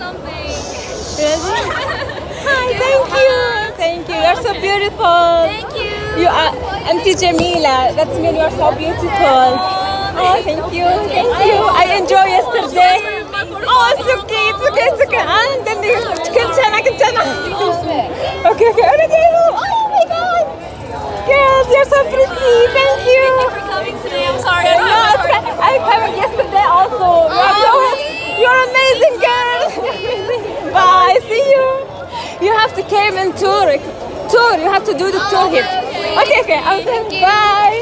something. Really? Hi, thank you. Thank you. You're so beautiful. Thank you. You are Auntie Jamila. That means you're so beautiful. Oh, thank you. Thank you. I enjoyed yesterday. Oh, it's okay. It's okay. It's okay. And then كنت أنا. Okay, okay. Oh my God. Girls, you're so pretty. Thank you. Thank you for coming today. I'm sorry. I don't No, have it's okay. I came yesterday also. You're amazing, girl. Bye. See you. You have to came in tour. You have to do the tour here. Okay, okay. I'm saying bye.